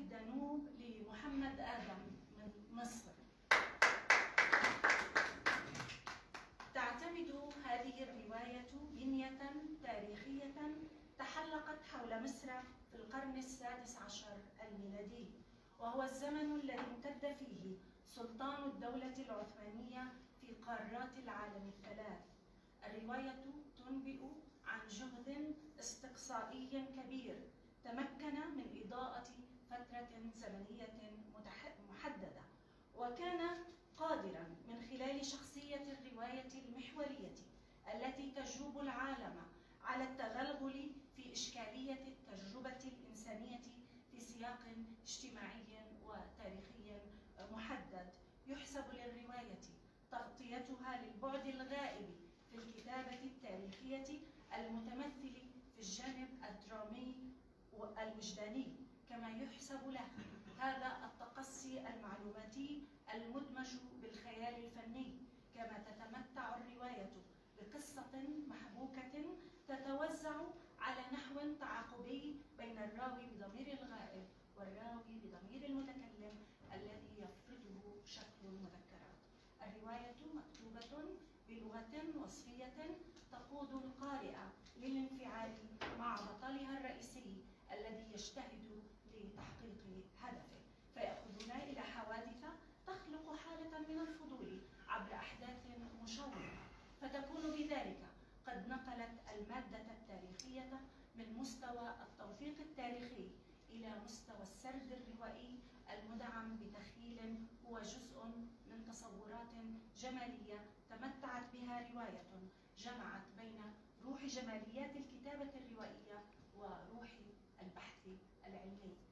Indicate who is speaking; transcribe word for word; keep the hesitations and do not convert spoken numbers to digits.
Speaker 1: الدانوب لمحمد آدم من مصر. تعتمد هذه الرواية بنية تاريخية تحلقت حول مصر في القرن السادس عشر الميلادي، وهو الزمن الذي امتد فيه سلطان الدولة العثمانية في قارات العالم الثلاث. الرواية تنبئ عن جهد استقصائي كبير تمكن من إضاءة فترة زمنية محددة، وكان قادرا من خلال شخصية الرواية المحورية التي تجوب العالم على التغلغل في إشكالية التجربة الإنسانية في سياق اجتماعي وتاريخي محدد. يحسب للرواية تغطيتها للبعد الغائب في الكتابة التاريخية المتمثل في الجانب الدرامي والوجداني، كما يحسب له هذا التقصي المعلوماتي المدمج بالخيال الفني. كما تتمتع الرواية بقصة محبوكة تتوزع على نحو تعاقبي بين الراوي بضمير الغائب والراوي بضمير المتكلم الذي يفرضه شكل المذكرات. الرواية مكتوبة بلغة وصفية تقود القارئ للانفعال مع بطلها الرئيسي الذي يجتهد لتحقيق هدفه، فيأخذنا إلى حوادث تخلق حالة من الفضول عبر أحداث مشوقة، فتكون بذلك قد نقلت المادة التاريخية من مستوى التوثيق التاريخي إلى مستوى السرد الروائي المدعم بتخيل هو جزء من تصورات جمالية تمتعت بها رواية جمعت بين روح جماليات الكتابة الروائية وروح البحث العلمي.